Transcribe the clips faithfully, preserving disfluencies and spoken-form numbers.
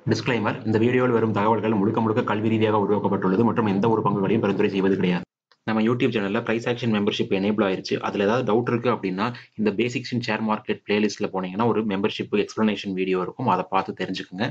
Disclaimer இந்த வீடியோவில் வரும் தகவல்கள் முழுக்க முழுக்க கல்வி ரீதியாக உருவாக்கப்பட்டுள்ளது மற்றும் எந்த ஒரு பங்குகளையும் பரிந்துரை செய்வது கிடையாது. நம்ம யூடியூப் சேனல்ல பிரைஸ் ஆக்ஷன் மெம்பர்ஷிப் எனேபிள் ஆயிருச்சு. அதுல ஏதாவது டவுட் இருக்கு அப்படின்னா இந்த பேசிக்ஸ் இன் ஷேர் மார்க்கெட் பிளேலிஸ்ட்ல போனீங்கன்னா ஒரு மெம்பர்ஷிப் எக்ஸ்பிளனேஷன் வீடியோ இருக்கும், அதை பார்த்து தெரிஞ்சுக்குங்க.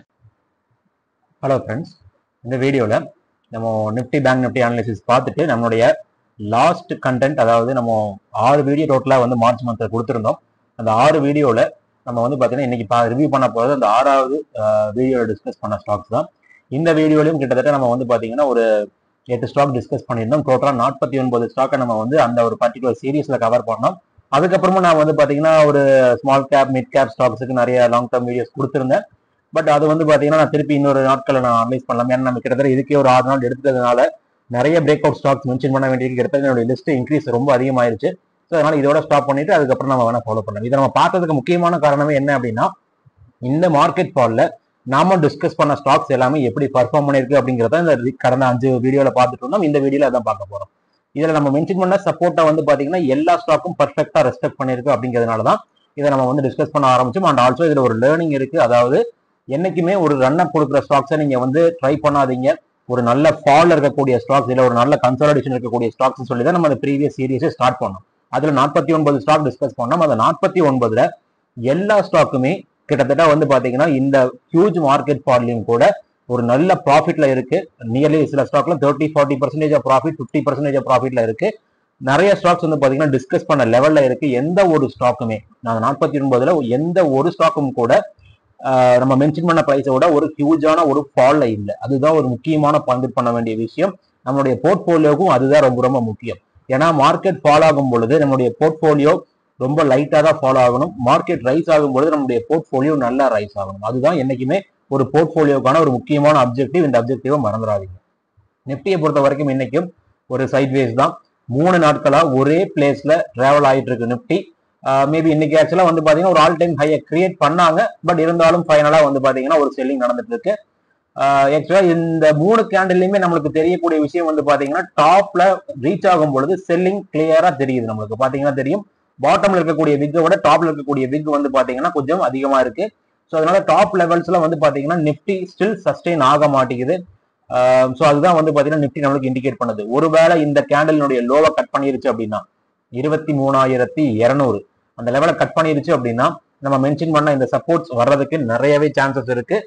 ஹலோ ஃப்ரெண்ட்ஸ், இந்த வீடியோவில் நம்ம நிஃப்டி பேங்க் நிஃப்டி அனாலிசிஸ் பார்த்துட்டு நம்மளுடைய லாஸ்ட் கண்டென்ட், அதாவது நம்ம ஆறு வீடியோ டோட்டலாக வந்து மார்ச் மந்த்தில் கொடுத்துருந்தோம். அந்த ஆறு வீடியோவில் நம்ம வந்து பார்த்தீங்கன்னா இன்னைக்கு பா ரிவ்யூ பண்ண போகிறது அந்த ஆறாவது வீடியோவில் டிஸ்கஸ் பண்ண ஸ்டாக்ஸ் தான். இந்த வீடியோலையும் கிட்டத்தட்ட நம்ம வந்து பார்த்தீங்கன்னா ஒரு எட்டு ஸ்டாக் டிஸ்கஸ் பண்ணியிருந்தோம். டோட்டலாக நாற்பத்தி ஒன்பது ஸ்டாக்கை நம்ம வந்து அந்த ஒரு பர்டிகுலர் சீரீஸில் கவர் பண்ணோம். அதுக்கப்புறமா நான் வந்து பார்த்தீங்கன்னா ஒரு ஸ்மால் கேப் மிட் கேப் ஸ்டாக்ஸுக்கு நிறைய லாங் டர்ம் வீடியோஸ் கொடுத்துருந்தேன். பட் அது வந்து பார்த்தீங்கன்னா நான் திருப்பி இன்னொரு நாட்களை நான் அனலைஸ் பண்ணலாம். ஏன்னா நம்ம கிட்டத்தட்ட இதுக்கே ஒரு ஆறு நாள் எடுத்ததுனால நிறைய பிரேக் அவுட் ஸ்டாக்ஸ் மென்ஷன் பண்ண வேண்டியது கிட்டத்தட்ட என்னுடைய லிஸ்ட் இன்க்ரீஸ் ரொம்ப அதிகமாயிருச்சு. ஸோ அதனால இதோட ஸ்டாப் பண்ணிட்டு அதுக்கப்புறம் நம்ம வேணா ஃபாலோ பண்ணலாம். இதை நம்ம பார்த்ததுக்கு முக்கியமான காரணமே என்ன அப்படின்னா, இந்த மார்க்கெட் ஃபால்ல நாம டிஸ்கஸ் பண்ண ஸ்டாக்ஸ் எல்லாமே எப்படி பர்ஃபார்ம் பண்ணிருக்கு அப்படிங்கிறத இந்த கடந்த அஞ்சு வீடியோல பார்த்துட்டு இருந்தோம். இந்த வீடியோல அதான் பார்க்க போறோம். இதுல நம்ம மென்ஷன் பண்ண சப்போர்ட்டை வந்து பாத்தீங்கன்னா எல்லா ஸ்டாக்கும் பர்ஃபெக்டா ரெஸ்பெக்ட் பண்ணிருக்கு அப்படிங்கிறதுனால தான் இதை நம்ம வந்து டிஸ்கஸ் பண்ண ஆரம்பிச்சோம். அண்ட் ஆல்சோ இதுல ஒரு லேர்னிங் இருக்கு. அதாவது என்னைக்குமே ஒரு ரன் அப் கொடுக்குற ஸ்டாக்ஸை நீங்க வந்து ட்ரை பண்ணாதீங்க. ஒரு நல்ல ஃபால் இருக்கக்கூடிய ஸ்டாக்ஸ் இல்ல ஒரு நல்ல கன்சாலிடேஷன் இருக்கக்கூடிய ஸ்டாக்ஸ் சொல்லி தான் நம்ம அந்த ப்ரீவியஸ் சீரீஸை ஸ்டார்ட் பண்ணோம். அதுல நாற்பத்தி ஒன்பது ஸ்டாக் டிஸ்கஸ் பண்ணோம். அந்த நாற்பத்தி ஒன்பதுல எல்லா ஸ்டாக்குமே கிட்டத்தட்ட வந்து பாத்தீங்கன்னா இந்த ஹியூஜ் மார்க்கெட் ஃபால்லையும் கூட ஒரு நல்ல ப்ராஃபிட்ல இருக்கு. நியர்லி சில ஸ்டாக்ல thirty forty percentage of profit, fifty percentage of ப்ராஃபிட்ல இருக்கு. நிறைய ஸ்டாக்ஸ் வந்து பாத்தீங்கன்னா டிஸ்கஸ் பண்ண லெவல்ல இருக்கு. எந்த ஒரு ஸ்டாக்குமே நாங்க நாற்பத்தி ஒன்பதுல எந்த ஒரு ஸ்டாக்கும் கூட நம்ம மென்ஷன் பண்ண பிரைஸை விட ஒரு ஹியூஜான ஒரு ஃபால்ல இல்லை. அதுதான் ஒரு முக்கியமான பங்கு பண்ண வேண்டிய விஷயம். நம்மளுடைய போர்ட்போலியோவுக்கும் அதுதான் ரொம்ப ரொம்ப முக்கியம். ஏன்னா மார்க்கெட் ஃபால் ஆகும் பொழுது நம்மளுடைய போர்ட்போலியோ ரொம்ப லைட்டா தான் ஃபாலோ ஆகணும். மார்க்கெட் ரைஸ் ஆகும் பொழுது நம்மளுடைய போர்ட்போலியோ நல்லா ரைஸ் ஆகணும். அதுதான் என்னைக்குமே ஒரு போர்ட்போலியோக்கான ஒரு முக்கியமான அப்ஜெக்டிவ். இந்த அப்ஜெக்டிவை மறந்துடாதீங்க. நிப்டியை பொறுத்த வரைக்கும் இன்னைக்கும் ஒரு சைட்வேஸ் தான். மூணு நாட்களா ஒரே பிளேஸ்ல டிராவல் ஆயிட்டு இருக்கு நிப்டி. மேபி இன்னைக்கு ஆக்சுவலா வந்து பாத்தீங்கன்னா ஒரு ஆல் டைம் ஹையை கிரியேட் பண்ணாங்க. பட் இருந்தாலும் ஃபைனலா வந்து பாத்தீங்கன்னா ஒரு செல்லிங் நடந்துட்டு இருக்கு. ஆக்சுவலா இந்த மூணு கேண்டில்லையுமே நம்மளுக்கு தெரியக்கூடிய விஷயம் வந்து பாத்தீங்கன்னா டாப்ல ரீச் ஆகும் பொழுது செல்லிங் கிளியரா தெரியுது. நம்மளுக்கு பாத்தீங்கன்னா தெரியும், பாட்டம்ல இருக்கக்கூடிய விக்கை விட டாப்ல இருக்கக்கூடிய விக் வந்து பாத்தீங்கன்னா கொஞ்சம் அதிகமா இருக்கு. ஸோ அதனால டாப் லெவல்ஸ்ல வந்து பாத்தீங்கன்னா நிப்டி ஸ்டில் சஸ்டெயின் ஆக மாட்டேங்குது. ஸோ அதுதான் வந்து பாத்தீங்கன்னா நிப்டி நம்மளுக்கு இண்டிகேட் பண்ணுது. ஒருவேளை இந்த கேண்டிலுடைய லோவை கட் பண்ணிருச்சு அப்படின்னா இருபத்தி மூணாயிரத்தி இருநூறு அந்த லெவலை கட் பண்ணிருச்சு அப்படின்னா நம்ம மென்ஷன் பண்ண இந்த சப்போர்ட்ஸ் வர்றதுக்கு நிறையவே சான்சஸ் இருக்கு.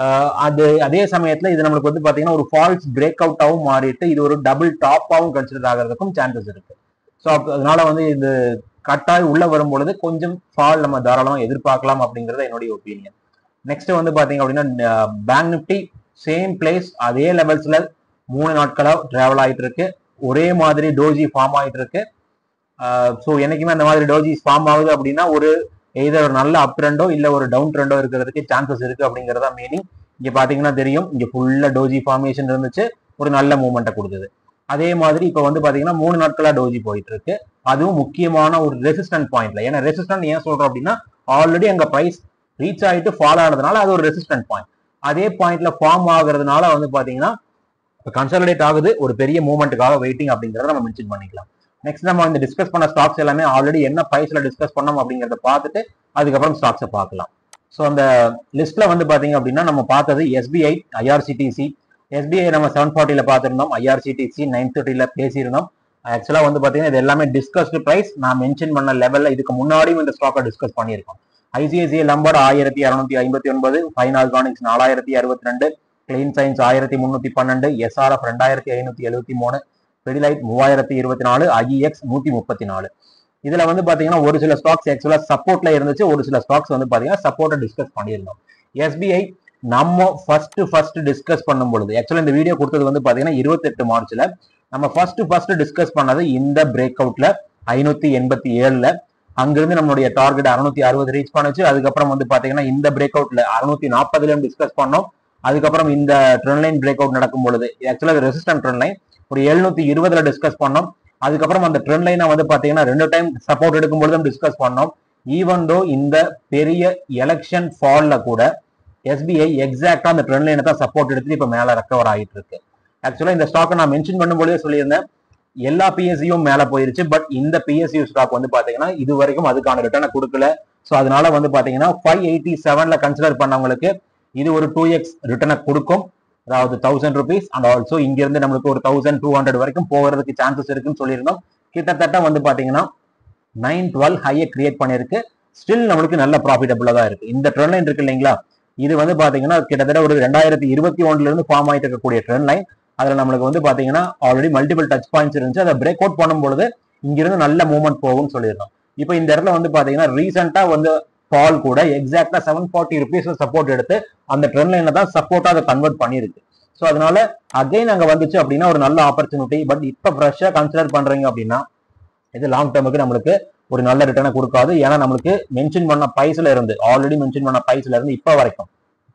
அது அதே சமயத்துல இது நம்மளுக்கு வந்து பாத்தீங்கன்னா ஒரு ஃபால்ஸ் பிரேக் அவுட்டாவும் மாறிட்டு இது ஒரு டபுள் டாப்பாவும் கன்சிடர் ஆகிறதுக்கும் சான்சஸ் இருக்கு. ஸோ அதனால வந்து இது கட்டாய் உள்ள வரும்பொழுது கொஞ்சம் ஃபால் நம்ம தாராளமாக எதிர்பார்க்கலாம் அப்படிங்கறது என்னுடைய ஒப்பீனியன். நெக்ஸ்ட் வந்து பாத்தீங்க அப்படின்னா பேங்க் நிப்டி சேம் பிளேஸ் அதே லெவல்ஸ்ல மூணு நாட்களா டிராவல் ஆயிட்டு இருக்கு. ஒரே மாதிரி டோஜி ஃபார்ம் ஆயிட்டு இருக்கு. ஸோ என்னைக்குமே அந்த மாதிரி டோஜிஸ் ஃபார்ம் ஆகுது அப்படின்னா ஒரு எய்தர் ஒரு நல்ல அப் ட்ரெண்டோ இல்ல ஒரு டவுன் ட்ரெண்டோ இருக்கிறதுக்கு சான்சஸ் இருக்கு அப்படிங்கறதா மீனிங். இங்க பாத்தீங்கன்னா தெரியும், இங்க ஃபுல்லா டோஜி ஃபார்மேஷன் இருந்துச்சு, ஒரு நல்ல மூவ்மெண்ட்டை கொடுத்தது. அதே மாதிரி இப்ப வந்து பாத்தீங்கன்னா மூணு நாட்களா டோஜி போயிட்டு இருக்கு. அதுவும் முக்கியமான ஒரு ரெசிஸ்டன்ட் பாயிண்ட்ல. ஏன்னா ரெசிஸ்டன்ட் ஏன் சொல்றோம் அப்படின்னா ஆல்ரெடி அங்க பிரைஸ் ரீச் ஆயிட்டு ஃபால் ஆனதுனால அது ஒரு ரெசிஸ்டன்ட் பாயிண்ட். அதே பாயிண்ட்ல ஃபார்ம் ஆகுறதுனால வந்து பாத்தீங்கன்னா கன்சாலிடேட் ஆகுது, ஒரு பெரிய மூவ்மெண்ட்டுக்காக வெயிட்டிங் அப்படிங்கறத நம்ம மென்ஷன் பண்ணிக்கலாம். நெக்ஸ்ட் நம்ம வந்து டிஸ்கஸ் பண்ண ஸ்டாக்ஸ் எல்லாமே ஆல்ரெடி என்ன பிரைஸ்ல டிஸ்கஸ் பண்ணோம் அப்படிங்கறத பார்த்துட்டு அதுக்கப்புறம் ஸ்டாக்ஸை பார்க்கலாம். ஸோ அந்த லிஸ்ட்ல வந்து பாத்தீங்க அப்படின்னா நம்ம பார்த்தது எஸ்பிஐ ஐஆர்சிடிசி. எஸ்பிஐ நம்ம செவன் ஃபார்ட்டில பார்த்திருந்தோம், ஐஆர்சிடிசி நைன் தேர்ட்டில பேசியிருந்தோம். ஆக்சுவலா வந்து பாத்தீங்கன்னா இது எல்லாமே டிஸ்கஸ்டு பிரைஸ். நான் மென்ஷன் பண்ண லெவல்ல இதுக்கு முன்னாடியும் இந்த ஸ்டாக்கை டிஸ்கஸ் பண்ணியிருக்கோம். ஐசிஐசிஐ லம்பார்ட் ஆயிரத்தி அறுநூத்தி ஐம்பத்தி ஒன்பது, ஃபைன் ஆர்கானிக்ஸ் நாலாயிரத்தி அறுபத்தி ரெண்டு, கிளீன் சயின்ஸ் ஆயிரத்தி முன்னூத்தி பன்னெண்டு, எஸ்ஆர்எஃப் ரெண்டாயிரத்தி ஐநூத்தி எழுபத்தி மூணு, பிடிலைட் மூவாயிரத்தி இருபத்தி நாலு, ஐஇஎக்ஸ் நூத்தி முப்பத்தி நாலு. இதுல வந்து பாத்தீங்கன்னா ஒரு சில ஸ்டாக்ஸ் ஆக்சுவலா சப்போர்ட்ல இருந்துச்சு, ஒரு சில ஸ்டாக்ஸ் வந்து பாத்தீங்கன்னா சப்போர்ட்டை டிஸ்கஸ் பண்ணியிருந்தோம். எஸ்பிஐ நம்ம ஃபர்ஸ்ட் ஃபர்ஸ்ட் டிஸ்கஸ் பண்ணும் பொழுது ஆக்சுவலா இந்த வீடியோ கொடுத்தது வந்து பாத்தீங்கன்னா இருபத்தி எட்டு மார்ச்ல நம்ம ஃபர்ஸ்ட் ஃபர்ஸ்ட் டிஸ்கஸ் பண்ணது இந்த பிரேக் அவுட்ல ஐநூத்தி எண்பத்தி ஏழுல. அங்கிருந்து நம்மளுடைய டார்கெட் அறுநூத்தி அறுபது ரீச் பண்ணுச்சு. அதுக்கப்புறம் வந்து பாத்தீங்கன்னா இந்த பிரேக் அவுட்ல அறுநூத்தி நாற்பதுலயும் டிஸ்கஸ் பண்ணோம். அதுக்கப்புறம் இந்த ட்ரெண்ட் லைன் பிரேக் அவுட் நடக்கும் பொழுது ஆக்சுவலா ரெசிஸ்டன்ட் ட்ரெண்ட் லைன் ஒரு எழுநூத்தி இருபதுல டிஸ்கஸ் பண்ணோம். அதுக்கப்புறம் அந்த ட்ரெண்ட் லைனை வந்து பாத்தீங்கன்னா ரெண்டு டைம் சப்போர்ட் எடுக்கும் பொழுதும் டிஸ்கஸ் பண்ணோம். ஈவன் தோ இந்த பெரிய எலெக்ஷன் ஃபால்ல கூட எஸ்பிஐ எக்ஸாக்டா அந்த ட்ரெண்ட் லைனை தான் சப்போர்ட் எடுத்து இப்ப மேல ரெக்கவர் ஆகிட்டு இருக்கு. ஆக்சுவலா இந்த ஸ்டாக்கை நான் மென்ஷன் பண்ணும்போதே சொல்லியிருந்தேன், எல்லா பிஎஸ்சியும் மேல போயிருச்சு. பட் இந்த பிஎஸ்சி ஸ்டாக் வந்து பாத்தீங்கன்னா இது வரைக்கும் அதுக்கான ரிட்டர்னை கொடுக்கல. ஸோ அதனால வந்து பாத்தீங்கன்னா ஃபைவ் எயிட்டி செவன்ல கன்சிடர் பண்ணவங்களுக்கு இது ஒரு டூ எக்ஸ் ரிட்டர்னை கொடுக்கும், அதாவது தௌசண்ட் ருபீஸ். அண்ட் ஆல்சோ இங்கிருந்து நம்மளுக்கு ஒரு தௌசண்ட் டூ ஹண்ட்ரட் வரைக்கும் போகிறதுக்கு சான்சஸ் இருக்குன்னு சொல்லியிருந்தோம். கிட்டத்தட்ட வந்து பாத்தீங்கன்னா நைன் டுவெல் ஹையை கிரியேட் பண்ணிருக்கு. ஸ்டில் நம்மளுக்கு நல்ல ப்ராஃபிட்டபிளா தான் இருக்கு. இந்த ட்ரெண்ட் லைன் இருக்கு இல்லைங்களா, இது வந்து பாத்தீங்கன்னா கிட்டத்தட்ட ஒரு ரெண்டாயிரத்தி இருபத்தி ஒன்றுல இருந்து ஃபார்ம் ஆயிட்டு இருக்கக்கூடிய ட்ரெண்ட் லைன். அதுல நம்மளுக்கு வந்து பாத்தீங்கன்னா ஆல்ரெடி மல்டிபிள் டச் பாயிண்ட்ஸ் இருந்துச்சு. அதை பிரேக் அவுட் பண்ணும்பொழுது இங்கிருந்து நல்ல மூவ்மெண்ட் போகும்னு சொல்லியிருந்தோம். இப்போ இந்த இடத்துல வந்து பாத்தீங்கன்னா ரீசெண்டா வந்து ஃபால் கூட எக்ஸாக்டா செவன் ஃபார்ட்டி ருபீஸ் சப்போர்ட் எடுத்து அந்த ட்ரெண்ட் லைன்ல தான் சப்போர்ட்டா அதை கன்வெர்ட் பண்ணிருக்கு. ஸோ அதனால அகைன் அங்க வந்துச்சு அப்படின்னா ஒரு நல்ல ஆப்பர்ச்சுனிட்டி. பட் இப்ப ஃப்ரெஷ்ஷா கன்சிடர் பண்றீங்க அப்படின்னா இது லாங் டேர்முக்கு நம்மளுக்கு ஒரு நல்ல ரிட்டர்னை கொடுக்காது. ஏன்னா நம்மளுக்கு மென்ஷன் பண்ண பிரைஸ்ல இருந்து ஆல்ரெடி மென்ஷன் பண்ண பிரைஸ்ல இருந்து இப்ப வரைக்கும்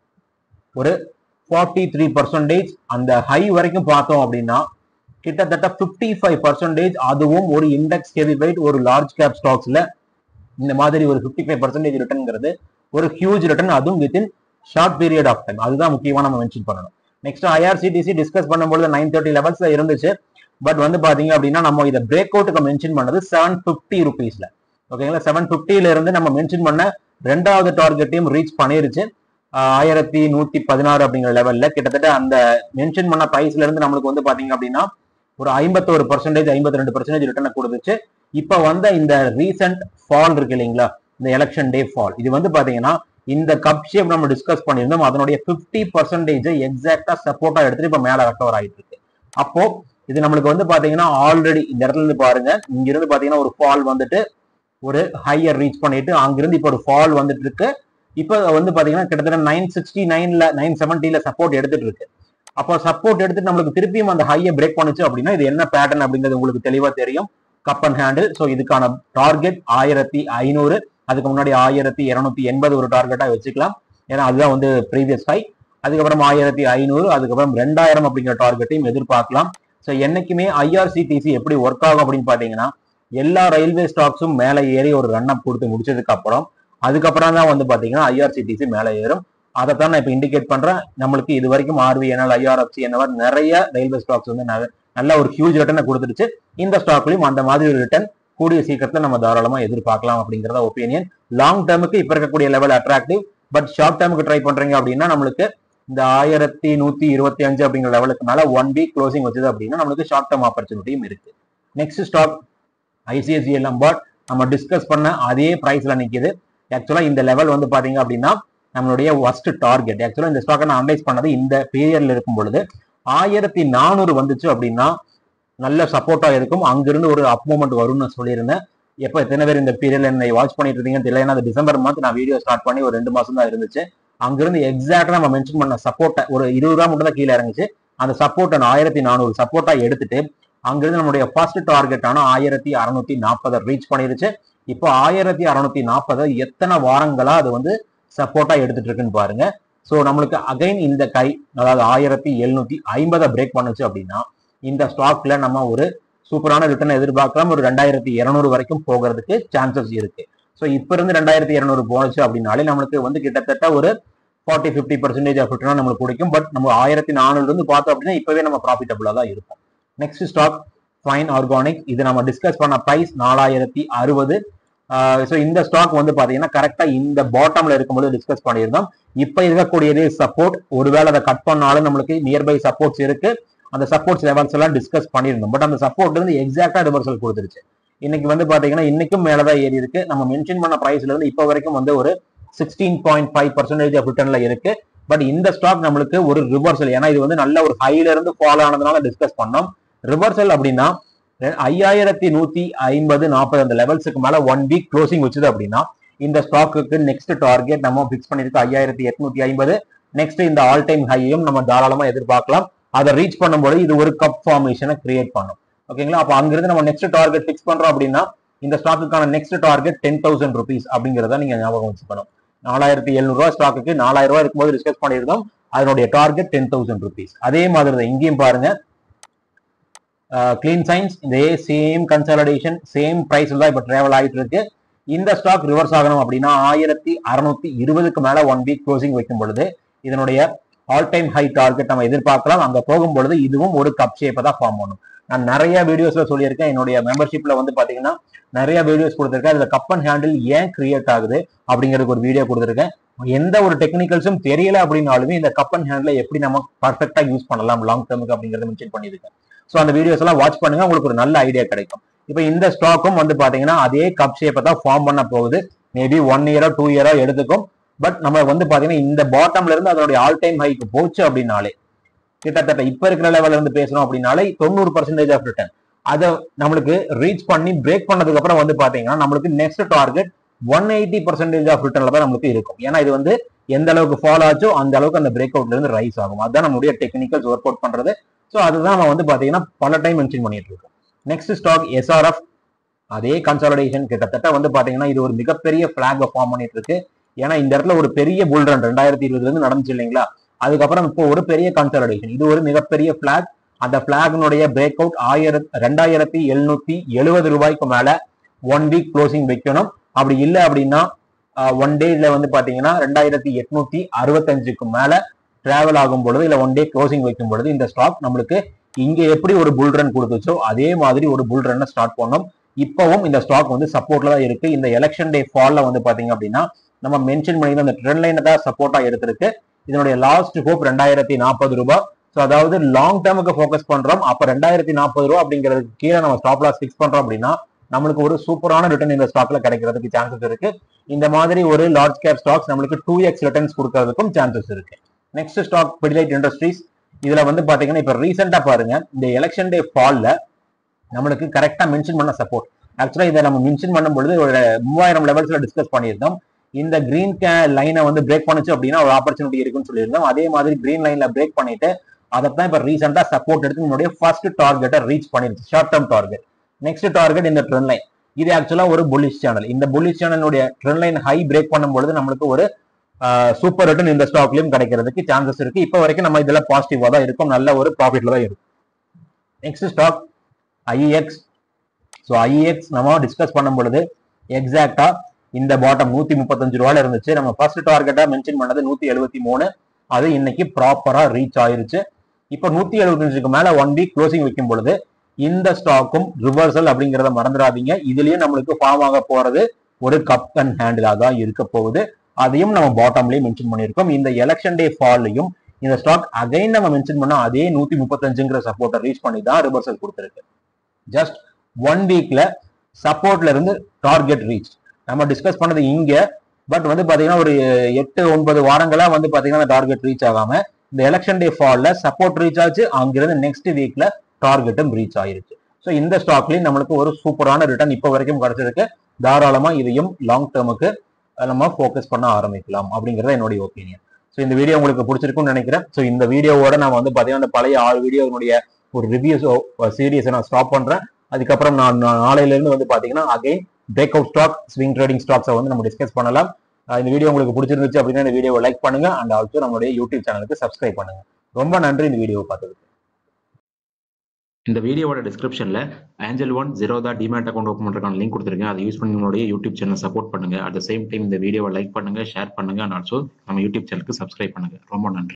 ஒரு ஃபார்ட்டி த்ரீ பர்சன்டேஜ் அந்த ஹை வரைக்கும் பார்த்தோம் அப்படின்னா கிட்டத்தட்ட பிப்டி ஃபைவ் பர்சன்டேஜ், அதுவும் ஒரு இண்டெக்ஸ் ஹெவி வெயிட் ஒரு லார்ஜ் கேப் ஸ்டாக்ஸ்ல இந்த மாதிரி ஒரு பிப்டி ஃபைவ் பர்சன்டேஜ் ரிட்டர்ன்ங்கிறது ஒரு ஹியூஜ் ரிட்டர்ன், அதுவும் within short period of time. அதுதான் முக்கியமா நம்ம மென்ஷன் பண்ணணும். நெக்ஸ்ட் ஐஆர்சிடிசி டிஸ்கஸ் பண்ணும்போது நைன் தேர்ட்டி லெவல்ஸ்ல இருந்துச்சு. பட் வந்து பாத்தீங்க அப்படின்னா நம்ம இதை பிரேக் அவுட்டுக்கு மென்ஷன் பண்ணது செவன் பிப்டி ருபீஸ்ல. ஓகேங்களா, செவன் பிப்டில இருந்து நம்ம மென்ஷன் பண்ண ரெண்டாவது டார்கெட்டையும் ரீச் பண்ணிருச்சு. ஆயிரத்தி நூத்தி பதினாறு அப்படிங்கிற லெவல்ல கிட்டத்தட்ட அந்த மென்ஷன் பண்ண பிரைஸ்ல இருந்து நம்மளுக்கு வந்து பாத்தீங்க அப்படின்னா ஒரு ஐம்பத்தோரு பர்சன்டேஜ் ஐம்பத்தி ரெண்டு பர்சன்டேஜ் ரிட்டர்னை கொடுத்துச்சு. இப்ப வந்த இந்த ரீசெண்ட் ஃபால் இருக்கு இல்லைங்களா, இந்த எலெக்ஷன் டே ஃபால், இது வந்து பாத்தீங்கன்னா இந்த கப் ஷேப் நம்ம டிஸ்கஸ் பண்ணியிருந்தோம். அதனுடைய பிப்டி பர்சன்டேஜ் எக்ஸாக்டா சப்போர்ட்டா எடுத்துட்டு இப்ப மேல ரெக்கவர் ஆயிட்டு இருக்கு. அப்போ இது நம்மளுக்கு வந்து பாத்தீங்கன்னா ஆல்ரெடி இந்த இடத்துல இருந்து பாருங்க, இங்க இருந்து பாத்தீங்கன்னா ஒரு ஃபால் வந்துட்டு ஒரு ஹையர் ரீச் பண்ணிட்டு அங்கிருந்து இப்ப ஒரு ஃபால் வந்துட்டு இருக்கு. இப்ப வந்து பாத்தீங்கன்னா கிட்டத்தட்ட நைன் சிக்ஸ்டி நைன்ல நைன் செவன்டில சப்போர்ட் எடுத்துட்டு இருக்கு. அப்போ சப்போர்ட் எடுத்துட்டு நம்மளுக்கு திருப்பியும் அந்த ஹையை பிரேக் பண்ணுச்சு அப்படின்னா இது என்ன பேட்டர்ன் அப்படிங்கிறது உங்களுக்கு தெளிவா தெரியும். Cup and handle. ஸோ இதுக்கான டார்கெட் ஆயிரத்தி ஐநூறு, அதுக்கு முன்னாடி ஆயிரத்தி இருநூத்தி எண்பது ஒரு டார்கெட்டா வச்சுக்கலாம். ஏன்னா அதுதான் வந்து ப்ரீவியஸ் ஹை. அதுக்கப்புறம் ஆயிரத்தி ஐநூறு, அதுக்கப்புறம் ரெண்டாயிரம் அப்படிங்கிற டார்கெட்டையும் எதிர்பார்க்கலாம். ஸோ என்னைக்குமே ஐஆர்சிடிசி எப்படி ஒர்க் ஆகும் அப்படின்னு பாத்தீங்கன்னா எல்லா ரயில்வே ஸ்டாக்ஸும் மேலே ஏறி ஒரு ரன் அப் கொடுத்து முடிச்சதுக்கு அப்புறம் அதுக்கப்புறம் தான் வந்து பாத்தீங்கன்னா ஐஆர்சிடிசி மேலே ஏறும். அதை தான் நான் இப்போ இண்டிகேட் பண்றேன். நம்மளுக்கு இது வரைக்கும் ஆர்விஎன்எல், ஐஆர்எஃப்சி என்ன மாதிரி நிறைய ரயில்வே ஸ்டாக்ஸ் வந்து நல்ல ஒரு ஹியூஜ் ரிட்டர்னை கொடுத்துருச்சு. இந்த ஸ்டாக்லயும் அந்த மாதிரி ஒரு ரிட்டர்ன் கூடிய சீக்கிரத்துல நம்ம தாராளமா எதிர்பார்க்கலாம் அப்படிங்கிறத ஒப்பீனியன். லாங் டேர்முக்கு இப்ப இருக்கக்கூடிய லெவல் அட்ராக்டிவ். பட் ஷார்ட் டேர்முக்கு ட்ரை பண்றீங்க அப்படின்னா நம்மளுக்கு இந்த ஆயிரத்தி நூத்தி இருபத்தி அஞ்சு அப்படிங்கிற லெவலுக்கு மேல ஒன் வீக் க்ளோசிங் வச்சது அப்படின்னா நம்மளுக்கு ஷார்ட் டேர்ம் ஆப்பர்ச்சுனிட்டியும் இருக்கு. Next stock ICICI Lombard. நம்ம டிஸ்கஸ் பண்ண அதே பிரைஸ்ல நிக்குது. ஆக்சுவலா இந்த லெவல் வந்து பாத்தீங்க அப்படின்னா நம்மளுடைய ஃபர்ஸ்ட் டார்கெட். ஆக்சுவலா இந்த ஸ்டாக்கை நான் அனலைஸ் பண்ணது இந்த பீரியட்ல இருக்கும் பொழுது ஆயிரத்தி நானூறு வந்துச்சு அப்படின்னா நல்ல சப்போர்ட்டா இருக்கும். அங்கிருந்து ஒரு அப் மூவ்மெண்ட் வரும்னு சொல்லியிருந்தேன். எப்ப எத்தனை பேர் இந்த பீரியட்ல என்னை வாட்ச் பண்ணிட்டு இருந்தீங்கன்னு தெரியல. ஏன்னா டிசம்பர் மந்த் நான் வீடியோ ஸ்டார்ட் பண்ணி ஒரு ரெண்டு மாசம் தான் இருந்துச்சு. அங்கிருந்து எக்ஸாக்டா நம்ம மென்ஷன் பண்ண சப்போர்ட்டை ஒரு இருபது ரூபா மட்டும் தான் கீழே இறங்குச்சு. அந்த சப்போர்ட்டை ஆயிரத்தி நானூறு சப்போர்ட்டா எடுத்துட்டு அங்கிருந்து நம்மளுடைய ஃபர்ஸ்ட் டார்கெட்டான ஆயிரத்தி அறுநூத்தி நாற்பதை ரீச் பண்ணிருச்சு. இப்போ ஆயிரத்தி அறுநூத்தி நாற்பது எத்தனை வாரங்களா அது வந்து சப்போர்ட்டா எடுத்துட்டு இருக்குன்னு பாருங்க. ஸோ நம்மளுக்கு அகைன் இந்த கை அதாவது ஆயிரத்தி எழுநூத்தி ஐம்பதை பிரேக் பண்ணுச்சு அப்படின்னா இந்த ஸ்டாக்ல நம்ம ஒரு சூப்பரான ரிட்டர்ன் எதிர்பார்க்கலாம். ஒரு ரெண்டாயிரத்தி இருநூறு வரைக்கும் போகிறதுக்கு சான்சஸ் இருக்கு. ஸோ இப்ப இருந்து ரெண்டாயிரத்தி இருநூறு போனுச்சு அப்படின்னாலே நம்மளுக்கு வந்து கிட்டத்தட்ட ஒரு forty fifty percentage of return நம்மளுக்கு கிடைக்கும். பட் நம்ம ஆயிரத்தி நானூறுல இருந்து பார்த்தோம் அப்படின்னா இப்பவே நம்ம ப்ராஃபிட்டபிளா தான் இருக்கும். Next stock Fine Organic. இது நம்ம டிஸ்கஸ் பண்ண பிரைஸ் நாலாயிரத்தி அறுபது. ஸோ இந்த ஸ்டாக் வந்து பாத்தீங்கன்னா கரெக்டா இந்த பாட்டம்ல இருக்கும்போது டிஸ்கஸ் பண்ணியிருந்தோம். இப்ப இருக்கக்கூடியதே சப்போர்ட். ஒருவேளை அதை கட் பண்ணாலும் நம்மளுக்கு நியர்பை சப்போர்ட்ஸ் இருக்கு. அந்த சப்போர்ட்ஸ் லெவல்ஸ் எல்லாம் டிஸ்கஸ் பண்ணியிருந்தோம். பட் அந்த சப்போர்ட் இருந்து எக்ஸாக்டா ரிவர்சல் கொடுத்துருச்சு. இன்னைக்கு வந்து பாத்தீங்கன்னா இன்னைக்கும் மேலதான் ஏறி இருக்கு. நம்ம மென்ஷன் பண்ண பிரைஸ்ல இருந்து இப்ப வரைக்கும் வந்து ஒரு sixteen point five percentage of ரிட்டர்ன்ல இருக்கு. பட் இந்த ஸ்டாக் நம்மளுக்கு ஒரு ரிவர்சல், ஏன்னா இது வந்து நல்ல ஒரு ஹைல இருந்து ஃபால் ஆனதுனால டிஸ்கஸ் பண்ணோம். ரிவர்சல் அப்படின்னா ஐயாயிரத்தி நூத்தி ஐம்பது நாற்பது அந்த லெவல்ஸுக்கு மேல ஒன் வீக் க்ளோசிங் வச்சுது அப்படின்னா இந்த ஸ்டாக்கு நெக்ஸ்ட் டார்கெட் நம்ம பிக்ஸ் பண்ணிருக்கோம் ஐயாயிரத்தி எட்நூத்தி ஐம்பது. நெக்ஸ்ட் இந்த ஆல் டைம் ஹையையும் நம்ம தாராளமா எதிர்பார்க்கலாம். அதை ரீச் பண்ணும்போது இது ஒரு கப் ஃபார்மேஷனை கிரியேட் பண்ணும். ஓகேங்களா, அப்ப அங்கிருந்து நம்ம நெக்ஸ்ட் டார்கெட் பிக்ஸ் பண்றோம் அப்படின்னா இந்த ஸ்டாக்குக்கான next target ten thousand rupees அப்படிங்கிறத நீங்க ஞாபகம் வச்சுக்கணும். நாலாயிரத்தி எழுநூறு ரூபாய் ஸ்டாக்கு நாலாயிரம் ரூபாய் இருக்கும்போது டிஸ்கஸ் பண்ணியிருந்தோம். அதனுடைய டார்கெட் டென் தௌசண்ட் ருபீஸ். அதே மாதிரி தான் இங்கேயும் பாருங்க. கிளீன் சயின்ஸ் இதே சேம் கன்சாலிடேஷன் சேம் பிரைஸ் தான் இப்ப டிராவல் ஆகிட்டு இருக்கு. இந்த ஸ்டாக் ரிவர்ஸ் ஆகணும் அப்படின்னா ஆயிரத்தி அறுநூத்தி இருபதுக்கு மேல ஒன் வீக் க்ளோசிங் வைக்கும் பொழுது இதனுடைய ஆல் டைம் ஹை டார்கெட் நம்ம எதிர்பார்க்கலாம். அங்க போகும் பொழுது இதுவும் ஒரு கப் ஷேப்பை தான் ஃபார்ம் பண்ணும். நான் நிறைய வீடியோஸ்ல சொல்லியிருக்கேன். என்னுடைய மெம்பர்ஷிப்ல வந்து பாத்தீங்கன்னா நிறைய வீடியோஸ் கொடுத்துருக்கேன். அதுல கப் அண்ட் ஹேண்டில் ஏன் கிரியேட் ஆகுது அப்படிங்கிறதுக்கு ஒரு வீடியோ கொடுத்துருக்கேன். எந்த ஒரு டெக்னிக்கல்ஸும் தெரியல அப்படின்னாலுமே இந்த கப் அண்ட் ஹேண்ட்ல எப்படி நம்ம பர்ஃபெக்டா யூஸ் பண்ணலாம் லாங் டேர்முக்கு அப்படிங்கறத மென்ஷன் பண்ணிருக்கேன். ஸோ அந்த வீடியோஸ் எல்லாம் வாட்ச் பண்ணுங்க, உங்களுக்கு ஒரு நல்ல ஐடியா கிடைக்கும். இப்போ இந்த ஸ்டாக்கும் வந்து பாத்தீங்கன்னா அதே கப் ஷேப்பை தான் ஃபார்ம் பண்ண போகுது. மேபி ஒன் இயரோ டூ இயரோ எடுத்துக்கும். பட் நம்ம வந்து பாத்தீங்கன்னா இந்த பாட்டம்ல இருந்து அதனுடைய ஆல் டைம் ஹைக்கு போச்சு அப்படின்னாலே கிட்டத்தட்ட இப்ப இருக்கிற லெவல்ல இருந்து பேசணும் அப்படின்னாலே தொண்ணூறு பர்சன்டேஜ் ஆஃப் ரிட்டர்ன் அதை நம்மளுக்கு ரீச் பண்ணி பிரேக் பண்ணதுக்கு அப்புறம் வந்து பாத்தீங்கன்னா நம்மளுக்கு next target one eighty percentage of ரிட்டர்ன்ல தான் நம்மளுக்கு இருக்கும். ஏன்னா இது வந்து எந்த அளவுக்கு ஃபாலோ ஆச்சோ அந்த அளவுக்கு அந்த பிரேக் அவுட்ல இருந்து ரைஸ் ஆகும். அதுதான் நம்மளுடைய டெக்னிக்கல்ஸ் ஒர்க் அவுட் பண்றது. ஸோ அதுதான் நம்ம வந்து பாத்தீங்கன்னா பல டைம் மென்ஷன் பண்ணிட்டு இருக்கோம். Next stock S R F, அதே கன்சாலிடேஷன் கிட்டத்தட்ட வந்து பாத்தீங்கன்னா இது ஒரு மிகப்பெரிய பிளாக் ஃபார்ம் பண்ணிட்டு இருக்கு. ஏன்னா இந்த இடத்துல ஒரு பெரிய புல் ரன் ரெண்டாயிரத்தி இருபதுல இருந்து நடந்துச்சு இல்லைங்களா, அதுக்கப்புறம் இப்போ ஒரு பெரிய கன்சாலிடேஷன், இது ஒரு மிகப்பெரிய பிளாக். அந்த பிளாக்னுடைய பிரேக் அவுட் ஆயிரத்தி ரெண்டாயிரத்தி எழுநூத்தி எழுபது ரூபாய்க்கு மேல ஒன் வீக் க்ளோசிங் வைக்கணும். அப்படி இல்லை அப்படின்னா ஒன் டேல வந்து பாத்தீங்கன்னா ரெண்டாயிரத்தி எட்நூத்தி அறுபத்தஞ்சுக்கு மேல டிராவல் ஆகும் பொழுது இல்ல ஒன் டே க்ளோசிங் வைக்கும் பொழுது இந்த ஸ்டாக் நம்மளுக்கு இங்க எப்படி ஒரு புல் ரன் கொடுத்துச்சோ அதே மாதிரி ஒரு புல் ரன் ஸ்டார்ட் பண்ணோம். இப்பவும் இந்த ஸ்டாக் வந்து சப்போர்ட்ல தான் இருக்கு. இந்த எலெக்ஷன் டே ஃபால்ல வந்து பாத்தீங்க அப்படின்னா நம்ம மென்ஷன் பண்ணி அந்த ட்ரெண்ட் லைனை தான் சப்போர்ட்டா எடுத்திருக்கு. இதனுடைய லாஸ்ட் ஹோப் ரெண்டாயிரத்தி நாற்பது ரூபாய். ஸோ அதாவது லாங் டேர்முக்கு ஃபோக்கஸ் பண்றோம். அப்ப ரெண்டாயிரத்தி நாற்பது ரூபா அப்படிங்கிறதுக்கு கீழே நம்ம ஸ்டாப் லாஸ் ஃபிக்ஸ் பண்றோம் அப்படின்னா நம்மளுக்கு ஒரு சூப்பரான ரிட்டர்ன் இந்த ஸ்டாக்ல கிடைக்கிறதுக்கு சான்சஸ் இருக்கு. இந்த மாதிரி ஒரு லார்ஜ் கேப் ஸ்டாக்ஸ் நம்மளுக்கு டூ எக்ஸ் ரிட்டர்ன்ஸ் கொடுக்கறதுக்கும் சான்சஸ் இருக்கு. Next stock Pidilite industries. இதுல வந்து பாத்தீங்கன்னா இப்ப ரீசெண்டா பாருங்க இந்த எலெக்ஷன் டே ஃபால்ல நம்மளுக்கு கரெக்டா மென்ஷன் பண்ண சப்போர்ட். ஆக்சுவலா இதை நம்ம மென்ஷன் பண்ணும்பொழுது ஒரு மூவாயிரம் லெவல்ஸ்ல டிஸ்கஸ் பண்ணியிருந்தோம். இந்த கிரீன் லைனை வந்து பிரேக் பண்ணுச்சு அப்படின்னா ஒரு ஆப்பர்ச்சுனிட்டி இருக்குன்னு சொல்லியிருந்தோம். அதே மாதிரி கிரீன் லைன்ல பிரேக் பண்ணிட்டு அதைத்தான் இப்ப ரீசெண்டா சப்போர்ட் எடுத்து நம்மளுடைய ஃபர்ஸ்ட் டார்கெட்டை ரீச் பண்ணிருச்சு, short term target. Next target இந்த ட்ரெண்ட் லைன். இது ஆக்சுவலா ஒரு புல்லிஷ் சேனல். இந்த புல்லிஷ் சேனலுடைய ட்ரெண்ட் லைன் ஹை பிரேக் பண்ணும்பொழுது நம்மளுக்கு ஒரு சூப்பர் ரிட்டர்ன் இந்த ஸ்டாக்லயும் கிடைக்கிறதுக்கு சான்சஸ் இருக்கு. இப்போ வரைக்கும் நம்ம இதுல பாசிட்டிவா தான் இருக்கும், நல்ல ஒரு ப்ராஃபிட்ல தான் இருக்கும். Next stock I E X. So I E X நம்ம டிஸ்கஸ் பண்ணும் பொழுது எக்ஸாக்டா இந்த பாட்டம் நூத்தி முப்பத்தஞ்சு ரூபாயில இருந்துச்சு. நம்ம ஃபர்ஸ்ட் டார்கெட்டா மென்ஷன் பண்ணது நூத்தி எழுபத்தி மூணு. அது இன்னைக்கு ப்ராப்பரா ரீச் ஆயிருச்சு. இப்போ நூத்தி எழுபத்தஞ்சுக்கு மேல ஒன் வீக் க்ளோசிங் வைக்கும் பொழுது இந்த ஸ்டாக்கும் ரிவர்சல் அப்படிங்கிறத மறந்துடாதீங்க. இதுலயும் நம்மளுக்கு ஃபார்ம் ஆக போறது ஒரு கப் அண்ட் ஹேண்டிலா தான் இருக்க போகுது. அதையும் நம்ம பாட்டம்லயே மென்ஷன் பண்ணியிருக்கோம். இந்த எலெக்ஷன் டே ஃபால்லையும் இந்த ஸ்டாக் அகைன் நம்ம மென்ஷன் பண்ண அதே நூத்தி முப்பத்தஞ்சுங்கிற சப்போர்ட்டை ரீச் பண்ணி தான் ரிவர்சல் கொடுத்துருக்கு. ஜஸ்ட் ஒன் வீக்ல சப்போர்ட்ல இருந்து டார்கெட் ரீச் நம்ம டிஸ்கஸ் பண்ணது இங்க. பட் வந்து பாத்தீங்கன்னா ஒரு எட்டு ஒன்பது வாரங்களா வந்து பாத்தீங்கன்னா டார்கெட் ரீச் ஆகாம இந்த எலெக்ஷன் டே ஃபால்ல சப்போர்ட் ரீச் ஆச்சு. அங்கிருந்து நெக்ஸ்ட் வீக்ல டார்கெட்டும் ரீச் ஆயிருச்சு. ஸோ இந்த ஸ்டாக்லயும் நம்மளுக்கு ஒரு சூப்பரான ரிட்டர்ன் இப்போ வரைக்கும் கிடைச்சிருக்கு. தாராளமா இதையும் லாங் டேர்முக்கு நம்ம ஃபோக்கஸ் பண்ண ஆரம்பிக்கலாம் அப்படிங்கறத என்னுடைய ஒப்பீனியன். ஸோ இந்த வீடியோ உங்களுக்கு பிடிச்சிருக்கும்னு நினைக்கிறேன். ஸோ இந்த வீடியோவோட நான் வந்து பாத்தீங்கன்னா பழைய ஆறு வீடியோனுடைய ஒரு ரிவ்யூஸ் சீரியஸை நான் ஸ்டாப் பண்றேன். அதுக்கப்புறம் நான் நாளையில இருந்து வந்து பாத்தீங்கன்னா again break out stock, swing trading ஸ்டாக்ஸை வந்து நம்ம டிஸ்கஸ் பண்ணலாம். இந்த வீடியோ உங்களுக்கு பிடிச்சிருந்துச்சு அப்படின்னா இந்த வீடியோவை லைக் பண்ணுங்க அண்ட் ஆல்சோ நம்மளுடைய யூடியூப் சேனலுக்கு சப்ஸ்கிரைப் பண்ணுங்க. ரொம்ப நன்றி இந்த வீடியோவை பார்த்ததுக்கு. இந்த வீடியோவோட டிஸ்கிரிப்ஷன்ல Angel One Zerodha demat account open பண்றதுக்கான லிங்க் கொடுத்துருக்கேன். அதை யூஸ் பண்ணி உங்களுடைய யூடியூப் சேனல் சப்போர்ட் பண்ணுங்க. அட் த சேம் டைம் இந்த வீடியோவை லைக் பண்ணுங்க, ஷேர் பண்ணுங்க அண்ட் ஆல்சோ நம்ம யூடியூப் சேனலுக்கு சப்ஸ்கிரைப் பண்ணுங்க. ரொம்ப நன்றி.